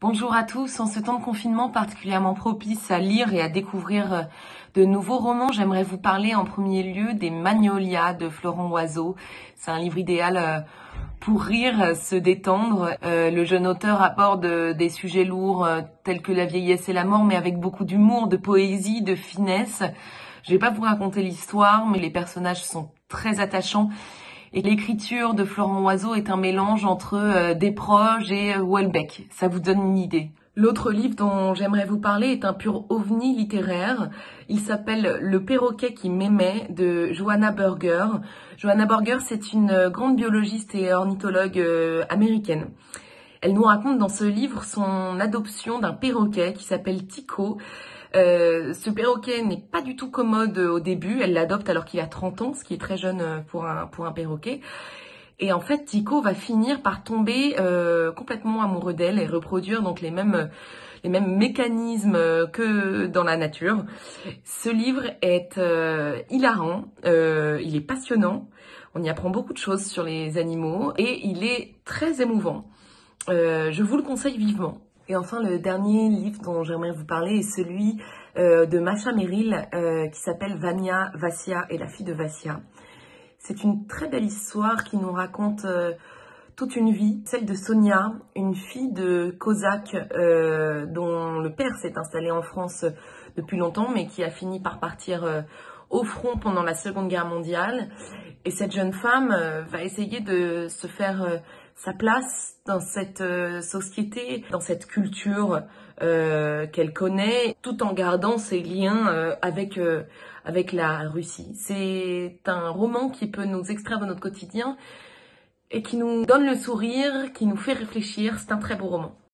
Bonjour à tous, en ce temps de confinement particulièrement propice à lire et à découvrir de nouveaux romans, j'aimerais vous parler en premier lieu des Magnolias de Florent Oiseau. C'est un livre idéal pour rire, se détendre. Le jeune auteur aborde des sujets lourds tels que la vieillesse et la mort, mais avec beaucoup d'humour, de poésie, de finesse. Je vais pas vous raconter l'histoire, mais les personnages sont très attachants. Et l'écriture de Florent Oiseau est un mélange entre Desproges et Houellebecq. Ça vous donne une idée. L'autre livre dont j'aimerais vous parler est un pur ovni littéraire. Il s'appelle Le perroquet qui m'aimait de Johanna Berger. Johanna Berger, c'est une grande biologiste et ornithologue américaine. Elle nous raconte dans ce livre son adoption d'un perroquet qui s'appelle Tico. Ce perroquet n'est pas du tout commode au début. Elle l'adopte alors qu'il a 30 ans, ce qui est très jeune pour un perroquet. Et en fait, Tico va finir par tomber complètement amoureux d'elle et reproduire donc les mêmes mécanismes que dans la nature. Ce livre est hilarant, il est passionnant. On y apprend beaucoup de choses sur les animaux et il est très émouvant. Je vous le conseille vivement. Et enfin, le dernier livre dont j'aimerais vous parler est celui de Masha Merrill qui s'appelle Vania, Vassia et la fille de Vassia. C'est une très belle histoire qui nous raconte toute une vie, celle de Sonia, une fille de Cosaque dont le père s'est installé en France depuis longtemps, mais qui a fini par partir au front pendant la Seconde Guerre mondiale. Et cette jeune femme va essayer de se faire sa place dans cette société, dans cette culture qu'elle connaît, tout en gardant ses liens avec la Russie. C'est un roman qui peut nous extraire de notre quotidien et qui nous donne le sourire, qui nous fait réfléchir. C'est un très beau roman.